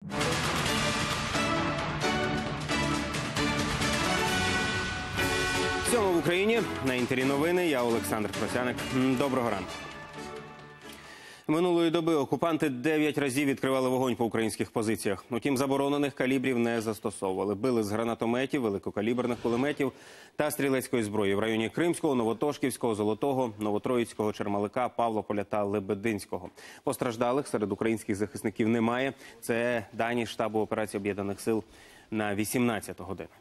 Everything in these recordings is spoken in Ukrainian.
Сьома в Україні. На Інтері новини. Я Олександр Просяник. Доброго ранку. Минулої доби окупанти 9 разів відкривали вогонь по українських позиціях. Утім, заборонених калібрів не застосовували. Били з гранатометів, великокаліберних кулеметів та стрілецької зброї в районі Кримського, Новотошківського, Золотого, Новотроїцького, Чермалика, Павлополя та Лебединського. Постраждалих серед українських захисників немає. Це дані штабу операції Об'єднаних сил на 18 годину.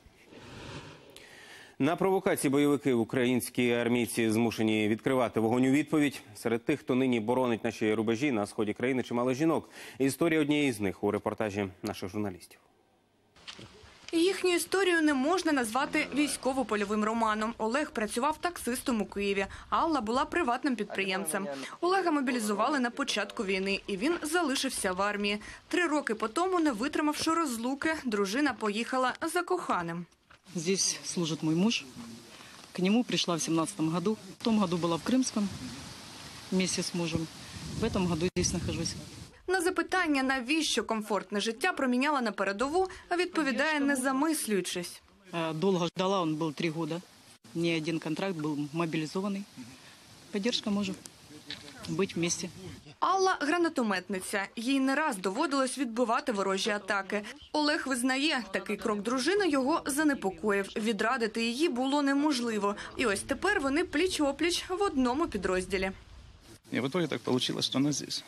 На провокації бойовики українські армійці змушені відкривати вогонь у відповідь. Серед тих, хто нині боронить наші рубежі на сході країни, чимало жінок. Історія однієї з них у репортажі наших журналістів. Їхню історію не можна назвати військово-польовим романом. Олег працював таксистом у Києві, Алла була приватним підприємцем. Олега мобілізували на початку війни, і він залишився в армії. 3 роки по тому, не витримавши розлуки, дружина поїхала за коханим. Здесь служит мой муж. К нему пришла в 2017 году. В том году была в Крымском вместе с мужем. В этом году здесь нахожусь. На запитання, навіщо комфортне життя проміняла на передову, відповідає, не замислюючись. Долго ждала, он был 3 года. Не один контракт, был мобилизованный. Поддержка мужа. Быть вместе. Алла – гранатометниця. Їй не раз доводилось відбивати ворожі атаки. Олег визнає, такий крок дружини його занепокоїв. Відрадити її було неможливо. І ось тепер вони пліч-опліч в одному підрозділі. И в итоге так получилось, что она здесь.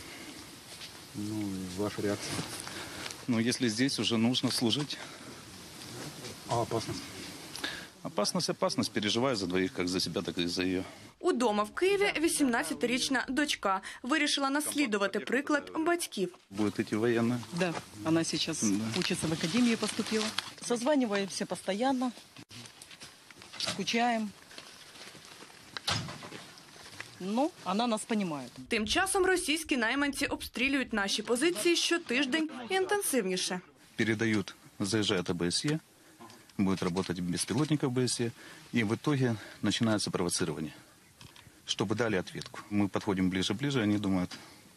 Ваша реакция? Если здесь уже нужно служить. А опасность? Опасность. Переживаю за двоих, как за себя, так и за ее. Удома в Києві 18-річна дочка. Вирішила наслідувати приклад батьків. Будет идти военная. Да, она сейчас учится в академии, поступила. Созваниваемся постоянно, скучаем. Но она нас понимает. Тим часом російські найманці обстрілюють наші позиції щотиждень інтенсивніше. Передают, заезжает ОБСЕ, будет работать беспилотников ОБСЕ, и в итоге начинается провоцирование, чтобы дали ответку. Мы подходим ближе, они думают...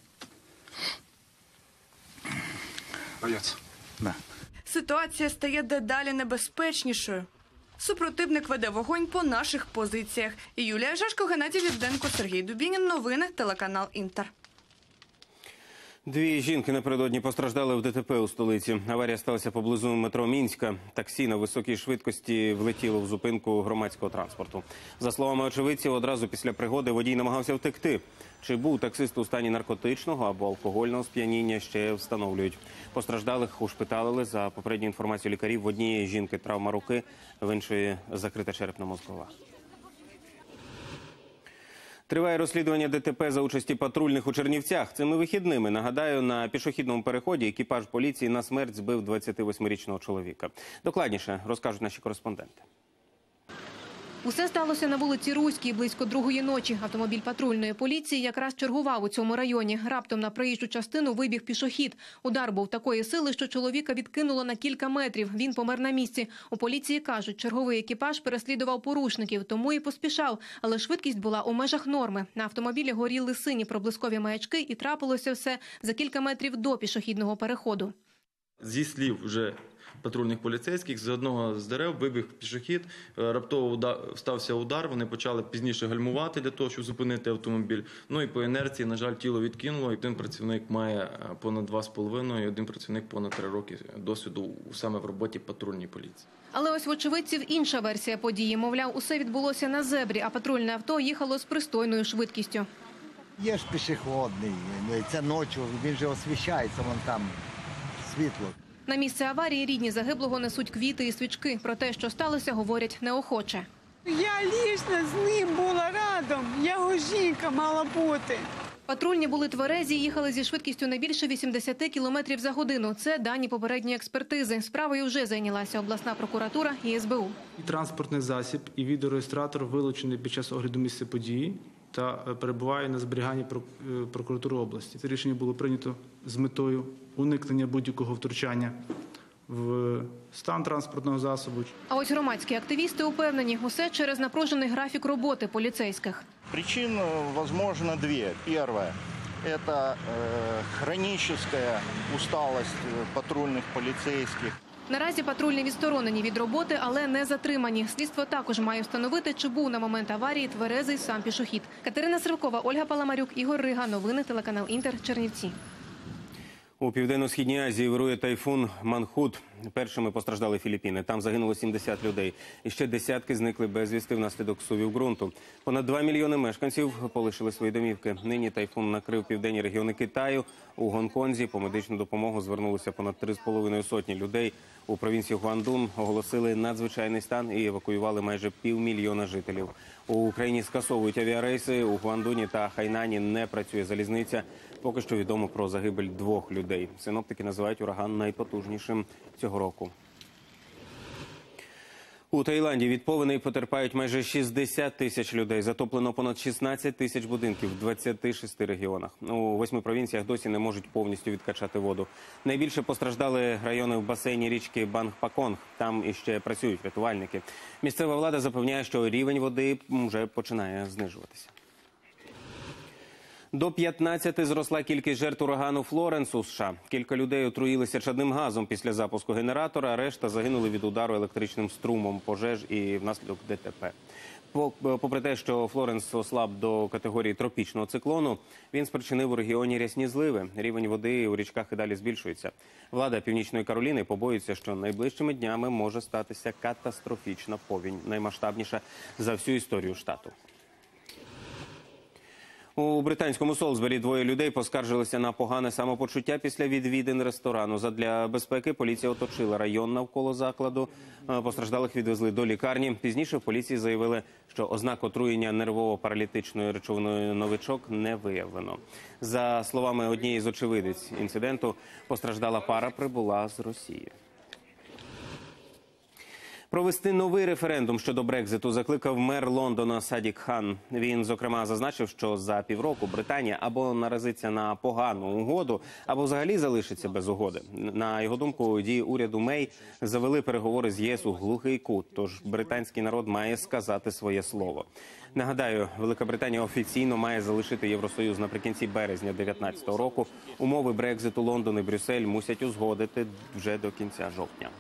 Боятся. Да. Ситуація стає дедалі небезпечнішою. Супротивник веде вогонь по наших позиціях. Юлія Жашко, Геннадій Вівденко, Сергій Дубінін. Новини, телеканал «Інтер». 2 жінки напередодні постраждали в ДТП у столиці. Аварія сталася поблизу метро Мінська. Таксі на високій швидкості влетіло в зупинку громадського транспорту. За словами очевидців, одразу після пригоди водій намагався втекти. Чи був таксист у стані наркотичного або алкогольного сп'яніння, ще встановлюють. Постраждалих ушпиталили. За попередньою інформацією лікарів, в однієї жінки травма руки, в іншої закрита черепно-мозкова. Триває розслідування ДТП за участі патрульних у Чернівцях. Цими вихідними, нагадаю, на пішохідному переході екіпаж поліції на смерть збив 28-річного чоловіка. Докладніше розкажуть наші кореспонденти. Усе сталося на вулиці Руській близько 2-ї ночі. Автомобіль патрульної поліції якраз чергував у цьому районі. Раптом на проїжджу частину вибіг пішохід. Удар був такої сили, що чоловіка відкинуло на кілька метрів. Він помер на місці. У поліції кажуть, черговий екіпаж переслідував порушників, тому і поспішав. Але швидкість була у межах норми. На автомобілі горіли сині проблискові маячки, і трапилося все за кілька метрів до пішохідного переходу. Зі слів вже патрульних поліцейських, з одного з дерев вибіг пішохід, раптово стався удар, вони почали пізніше гальмувати для того, щоб зупинити автомобіль. І по інерції, на жаль, тіло відкинуло, і один працівник має понад 2,5, і один працівник понад 3 роки досвіду саме в роботі патрульній поліції. Але ось в очевидців інша версія події. Мовляв, усе відбулося на зебрі, а патрульне авто їхало з пристойною швидкістю. Є ж пішохідний, це ночі, він же освіщається, вон там світло. На місце аварії рідні загиблого несуть квіти і свічки. Про те, що сталося, говорять неохоче. Я лично з ним була рядом, його жінка мала бути. Патрульні були тверезі, їхали зі швидкістю не більше 80 км за годину. Це дані попередньої експертизи. Справою вже зайнялася обласна прокуратура і СБУ. Транспортний засіб і відеореєстратор вилучений під час огляду місця події та перебуває на зберіганні прокуратури області. Це рішення було прийнято з метою уникнення будь-якого втручання в стан транспортного засобу. А ось громадські активісти упевнені, усе через напружений графік роботи поліцейських. Причин, возможно, 2. Первое. Это хроническая усталость патрульных полицейских. Наразі патрульні відсторонені від роботи, але не затримані. Слідство також має встановити, чи був на момент аварії тверезий сам пішохід. Катерина Сривкова, Ольга Паламарюк, Ігор Рига. Новини телеканал Інтер, Чернівці. У Південно-Східній Азії вирує тайфун Манхут. Першими постраждали Філіппіни. Там загинуло 70 людей. І ще десятки зникли безвісти внаслідок сувів ґрунту. Понад 2 мільйони мешканців полишили свої домівки. Нині тайфун накрив південні регіони Китаю. У Гонконзі по медичну допомогу звернулися понад 3,5 сотні людей. У провінції Гуандун оголосили надзвичайний стан і евакуювали майже 500 000 жителів. У Україні скасовують авіарейси. У Гуандуні та Хайнані не працює залізниця. Поки що відомо про загибель 2 людей. Синоптики називають ураган найпотужнішим цього року. У Таїланді від повеней потерпають майже 60 тисяч людей. Затоплено понад 16 тисяч будинків в 26 регіонах. У 8 провінціях досі не можуть повністю відкачати воду. Найбільше постраждали райони в басейні річки Бангпаконг. Там іще працюють рятувальники. Місцева влада запевняє, що рівень води вже починає знижуватися. До 15 зросла кількість жертв урагану Флоренс у США. Кілька людей отруїлися чадним газом після запуску генератора, а решта загинули від удару електричним струмом, пожеж і внаслідок ДТП. Попри те, що Флоренс ослаб до категорії тропічного циклону, він спричинив у регіоні рясні зливи. Рівень води у річках і далі збільшується. Влада Північної Кароліни побоюється, що найближчими днями може статися катастрофічна повінь, наймасштабніша за всю історію штату. У британському Солсбері 2 людей поскаржилися на погане самопочуття після відвідин ресторану. Задля безпеки поліція оточила район навколо закладу. Постраждалих відвезли до лікарні. Пізніше в поліції заявили, що ознак отруєння нервово-паралітичною речовиною «Новичок» не виявлено. За словами однієї з очевидиць інциденту, постраждала пара прибула з Росії. Провести новий референдум щодо Брекзиту закликав мер Лондона Садік Хан. Він, зокрема, зазначив, що за півроку Британія або наразиться на погану угоду, або взагалі залишиться без угоди. На його думку, дії уряду Мей завели переговори з ЄС у глухий кут, тож британський народ має сказати своє слово. Нагадаю, Велика Британія офіційно має залишити Євросоюз наприкінці березня 2019 року. Умови Брекзиту Лондон і Брюссель мусять узгодити вже до кінця жовтня.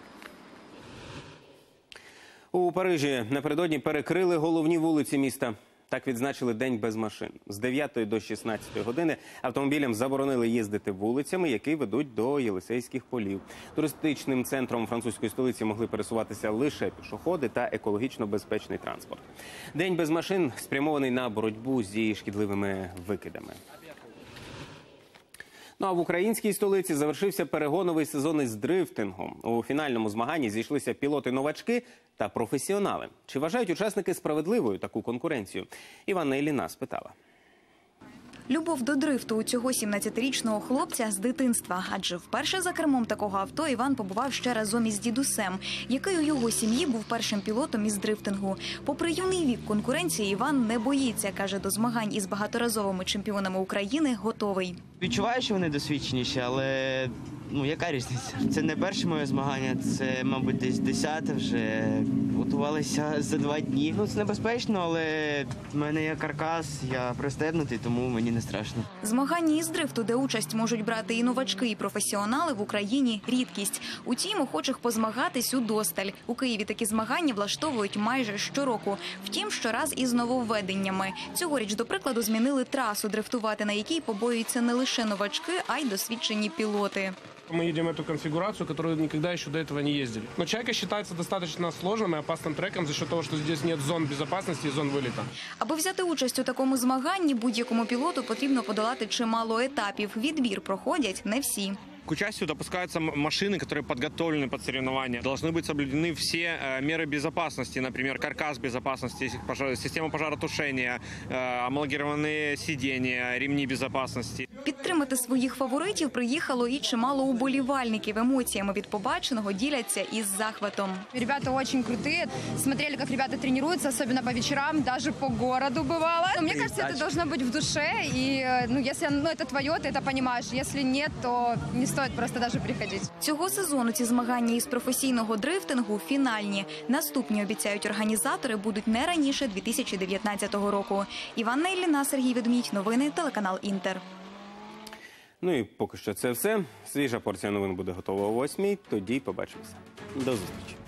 У Парижі напередодні перекрили головні вулиці міста. Так відзначили День без машин. З 9 до 16 години автомобілям заборонили їздити вулицями, які ведуть до Єлисейських полів. Туристичним центром французької столиці могли пересуватися лише пішоходи та екологічно безпечний транспорт. День без машин спрямований на боротьбу зі шкідливими викидами. Ну а в українській столиці завершився перегоновий сезон із дрифтингом. У фінальному змаганні зійшлися пілоти-новачки та професіонали. Чи вважають учасники справедливою таку конкуренцію? Іванна Іліна спитала. Любов до дрифту у цього 17-річного хлопця з дитинства. Адже вперше за кермом такого авто Іван побував ще разом із дідусем, який у його сім'ї був першим пілотом із дрифтингу. Попри юний вік конкуренції, Іван не боїться. Каже, до змагань із багаторазовими чемпіонами України готовий. Відчуваю, що вони досвідченіші, але яка різниця? Це не перше моє змагання, це, мабуть, десь 10-те вже. Готувалися за 2 дні. Це небезпечно, але в мене є каркас, я пристебнутий, тому мені не страшно. Змагання із дрифту, де участь можуть брати і новачки, і професіонали, в Україні – рідкість. Утім, охочих позмагатись удосталь. У Києві такі змагання влаштовують майже щороку. Втім, щораз із нововведеннями. Цьогоріч, до прикладу, змінили трасу, дрифтувати на якій побоюються не лише новачки, а й досвідчені пілоти. Мы едем эту конфигурацию, которую никогда еще до этого не ездили. Но «Чайка» считается достаточно сложным и опасным треком за счет того, что здесь нет зон безопасности и зон вылета. Аби взяти участь у такому змаганні, будь-якому пілоту потрібно подолати чимало етапів. Відбір проходять не всі. К участию допускаются машины, которые подготовлены под соревнования. Должны быть соблюдены все меры безопасности, например, каркас безопасности, система пожаротушения, амалогированные сиденья, ремни безопасности. Підтримати своїх фаворитів приїхало і чимало уболівальників. Емоціями від побаченого діляться із захватом. Ребята очень крутые. Смотрели, как ребята тренируются, особенно по вечерам, даже по городу бывало. Мне кажется, это должно быть в душе. И если это твое, ты это понимаешь. Если нет, то не стоит просто даже приходить. Цього сезону ці змагання із професійного дрифтингу фінальні. Наступні, обіцяють організатори, будуть не раніше 2019 року. Іванна Іліна, Сергій Ведмідь. Новини телеканал Інтер. Ну і поки що це все. Свіжа порція новин буде готова о 8:00. Тоді побачимося. До зустрічі.